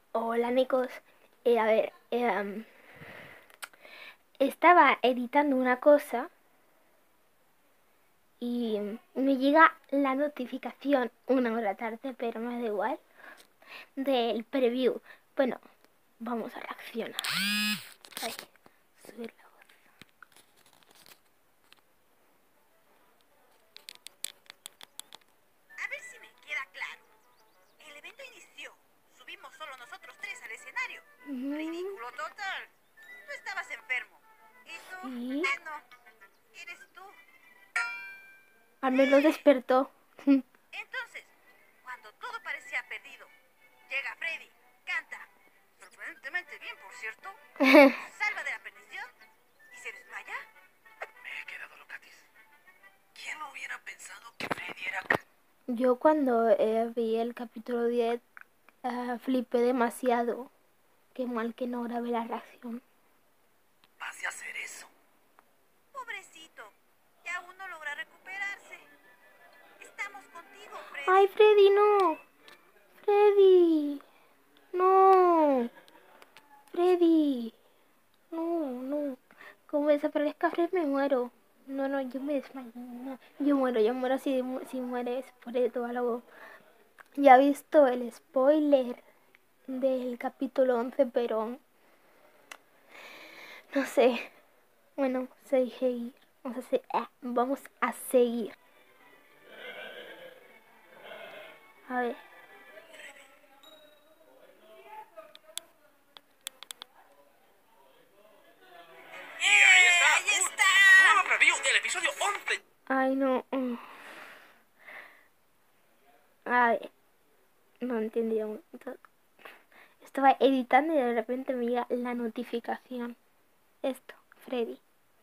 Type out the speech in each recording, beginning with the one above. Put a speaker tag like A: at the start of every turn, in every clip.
A: Hola, Nicos. A ver, estaba editando una cosa y me llega la notificación una hora tarde, pero me da igual, del preview. Bueno, vamos a reaccionar. Ay, subir la voz.
B: A ver si me queda claro. El evento inició. Subimos solo nosotros tres al escenario. Ridículo total. Tú estabas enfermo. ¿Y tú?
A: Sí,
B: No. Eres tú.
A: al menos despertó.
B: Entonces, cuando todo parecía perdido, llega Freddy, canta. Sorprendentemente bien, por cierto. Salva de la perdición y se desmaya.
C: Me he quedado locatis. ¿Quién no hubiera pensado que Freddy era...
A: Yo cuando vi el capítulo 10 flipé demasiado. Qué mal que no grabé la reacción.
C: ¿Vas a hacer eso?
B: Pobrecito. Ya aún no logra recuperarse. Estamos contigo, Freddy.
A: ¡Ay, Freddy, no! ¡Freddy! ¡No! ¡Freddy! No. Como desaparezca Fred me muero. No, yo me desmayo. No. Yo muero si mueres por esto algo. Ya he visto el spoiler del capítulo 11, pero no sé. Bueno, seguir. Vamos a seguir. A ver.
C: Y ahí está.
B: ¡Ahí está!
C: Nuevo preview del episodio 11.
A: Ay, no. A ver. No entendí aún. Estaba editando y de repente me llega la notificación. Esto, Freddy.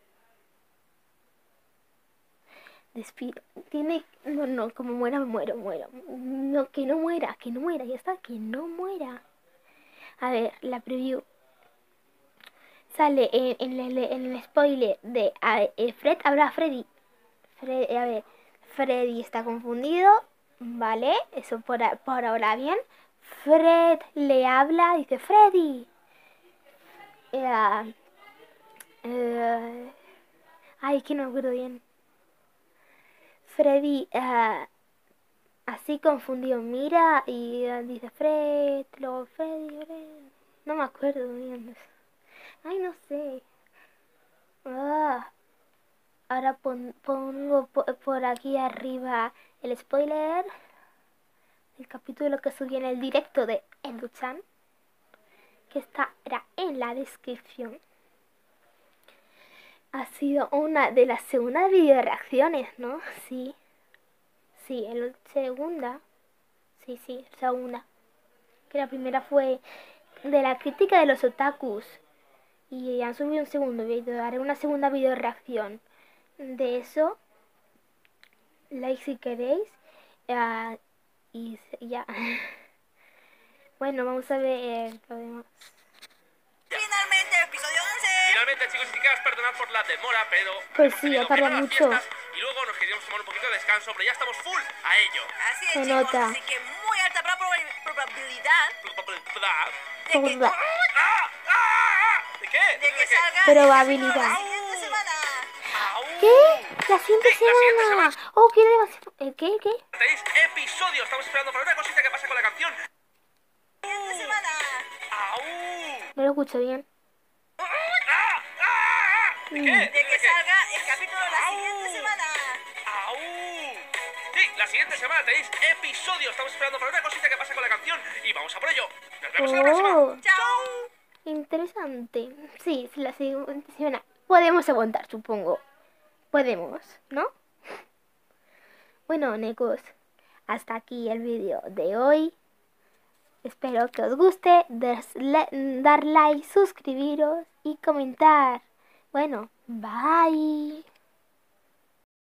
A: Despido. Tiene. No, como muera, muero. No, que no muera, ya está, que no muera. A ver, la preview. Sale en el spoiler de Fred habla a Freddy. A ver, Freddy está confundido. Vale, eso por ahora bien. Fred le habla, dice Freddy. Ay, que no me acuerdo bien. Freddy, así confundido, mira y dice Fred, luego Freddy. No me acuerdo bien. Ay, no sé. Ah, ahora pongo por aquí arriba el spoiler del capítulo que subí en el directo de Edu-chan, que estará en la descripción. Ha sido una de las segundas video reacciones, ¿no? Sí, en la segunda. Sí, segunda. Que la primera fue de la crítica de los otakus. Y han subido un segundo video. Haré una segunda video reacción de eso. Like si queréis. Y ya. Bueno, vamos a ver lo demás.
B: Finalmente, episodio 11.
C: Finalmente, chicos y chicas, perdonad por la demora, pero
A: Pues
C: hemos
A: sí, ha
C: tenido
A: tardado
C: primero las
A: mucho.
C: fiestas y luego nos queríamos tomar un poquito de descanso, pero ya estamos full a ello.
B: Así es,
A: Se
B: chicos.
A: nota.
B: Así que muy alta probabilidad de que,
C: ¿De qué?
B: de que salga
A: Probabilidad.
B: el capítulo la siguiente semana.
C: ¡Au!
A: ¿Qué? La siguiente
C: Sí, la siguiente
A: semana.
C: semana.
A: Oh, qué demasiado. ¿Qué?
C: Tenéis episodio. Estamos esperando para una cosita que pasa con la canción.
B: Siguiente semana.
C: ¡Au!
A: No lo escucho bien.
C: ¿De qué?
B: De que salga el capítulo la siguiente semana.
C: ¡Au! Sí, la siguiente semana tenéis episodio. Estamos esperando para una cosita que pasa con la canción y vamos a por ello. Nos vemos en la próxima.
A: Oh,
B: Chao.
A: interesante. Sí, la siguiente semana. Podemos aguantar, supongo. Podemos, ¿no? Bueno, necos, hasta aquí el vídeo de hoy. Espero que os guste, dar like, suscribiros y comentar. Bueno, bye.